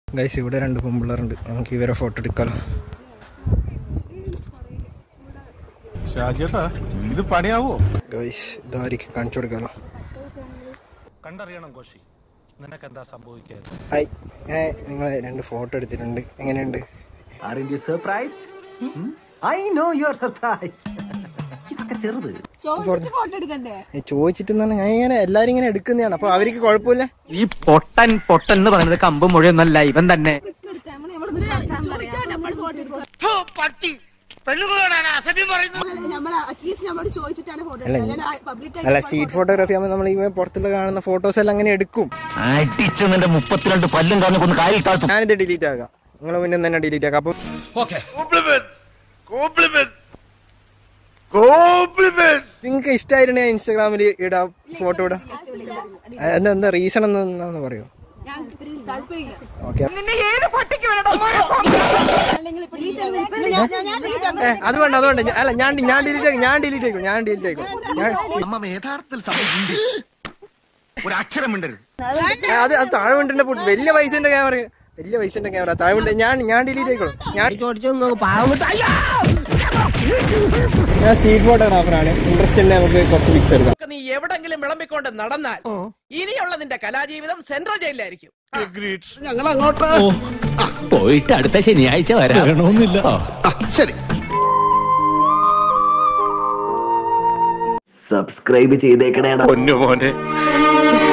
Guys ഇവിടെ 2 പെൺപിള്ളേരുണ്ട്, നമുക്ക് ഇവരെ ഫോട്ടോ എടുക്കാലോ. ഷാജേട്ടാ ഇത് പണിയാവോ? ഗൈസ് ഇതായിരിക്കും കാണിച്ചു കൊടുക്കാലോ. കണ്ടറിയണം കോശി, നിനക്ക് എന്താ സംഭവിക്കുക? ഹായ്, നിങ്ങൾ 2 ഫോട്ടോ എടുത്തിട്ടുണ്ട്, എങ്ങനെയുണ്ട്? Aren't you surprised? I know you are surprised. ഇതൊക്കെ ചെറുത് ചോദിച്ചിട്ട് ഞാൻ ഇങ്ങനെ എല്ലാരും ഇങ്ങനെ എടുക്കുന്നതാണ്, അപ്പൊ അവർക്ക് കുഴപ്പമില്ല. ഈ പൊട്ടൻ എന്ന് പറയുന്നത് കമ്പും മുഴയൊന്നല്ല, ഇവൻ തന്നെ. അല്ല, സ്ട്രീറ്റ് ഫോട്ടോഗ്രാഫി ആകുമ്പോൾ നമ്മൾ ഈ പുറത്തുള്ള കാണുന്ന ഫോട്ടോസ് എല്ലാം അങ്ങനെ എടുക്കും. ഞാനിത് ഡിലീറ്റ് ആക്കാം, നിങ്ങൾ മുന്നേ തന്നെ ഡിലീറ്റ് ആക്കാം. അപ്പൊ നിങ്ങൾക്ക് ഇഷ്ടമായിട്ടുണ്ടെങ്കിൽ ഇൻസ്റ്റാഗ്രാമിൽ ഇടാം, ഫോട്ടോ ഇടാം. എന്താ റീസൺ എന്താന്ന് പറയോ? അതുകൊണ്ട് അല്ല, ഞാൻ ഡിലീറ്റ് ആക്കും. അത് താഴെ വീണ്ടിന്റെ വലിയ പൈസന്റെ ക്യാമറ താഴെ വീണ്ട് ഞാൻ ഡിലീറ്റ് ആയിക്കോളും. ഞാൻ സ്ട്രീറ്റ് ഫോട്ടോഗ്രാഫറാണ്, ഇൻട്രസ്റ്റ് ഉണ്ട്, നമുക്ക് കുറച്ച് പിക്സ് എടുക്കാം. നീ എവിടെങ്കിലും വിളമ്പിക്കൊണ്ട് നടന്നാൽ ഇനിയുള്ള നിന്റെ കലാജീവിതം സെൻട്രൽ ജയിലിലായിരിക്കും. ഞങ്ങൾ അങ്ങോട്ട് പോയിട്ട് അടുത്ത ശനിയാഴ്ച വരാമെന്നില്ല. ശരി, സബ്സ്ക്രൈബ് ചെയ്തേക്കണേടാ. പൊന്നു മോനെ.